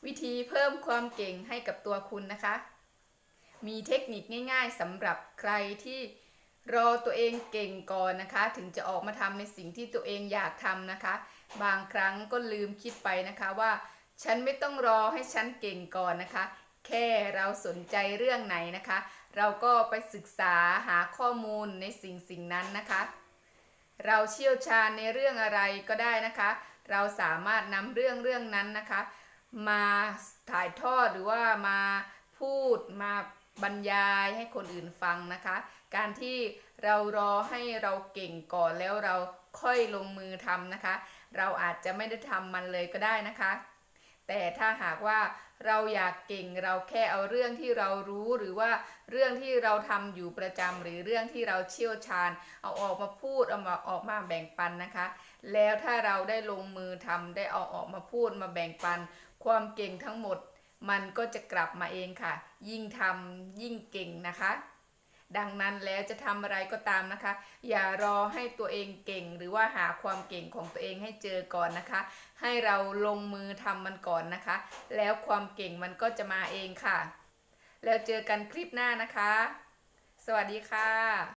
วิธีเพิ่มความเก่งให้กับตัวคุณนะคะ มีเทคนิคง่ายๆสำหรับใครที่รอตัวเองเก่งก่อนนะคะถึงจะออกมาทำในสิ่งที่ตัวเองอยากทำนะคะ บางครั้งก็ลืมคิดไปนะคะว่าฉันไม่ต้องรอให้ฉันเก่งก่อนนะคะ แค่เราสนใจเรื่องไหนนะคะ เราก็ไปศึกษาหาข้อมูลในสิ่งนั้นนะคะ เราเชี่ยวชาญในเรื่องอะไรก็ได้นะคะ เราสามารถนำเรื่องนั้นนะคะมาถ่ายทอดหรือว่ามาพูดมาบรรยายให้คนอื่นฟังนะคะ การที่เรารอให้เราเก่งก่อนแล้วเราค่อยลงมือทำนะคะ เราอาจจะไม่ได้ทำมันเลยก็ได้นะคะ แต่ถ้าหากว่าเราอยากเก่งเราแค่เอาเรื่องที่เรารู้หรือว่าเรื่องที่เราทำอยู่ประจำหรือเรื่องที่เราเชี่ยวชาญเอาออกมาพูดเอามาออกมาแบ่งปันนะคะ แล้วถ้าเราได้ลงมือทำได้เอาออกมาพูดมาแบ่งปันความเก่งทั้งหมดมันก็จะกลับมาเองค่ะยิ่งทำยิ่งเก่งนะคะดังนั้นแล้วจะทำอะไรก็ตามนะคะอย่ารอให้ตัวเองเก่งหรือว่าหาความเก่งของตัวเองให้เจอก่อนนะคะให้เราลงมือทำมันก่อนนะคะแล้วความเก่งมันก็จะมาเองค่ะแล้วเจอกันคลิปหน้านะคะสวัสดีค่ะ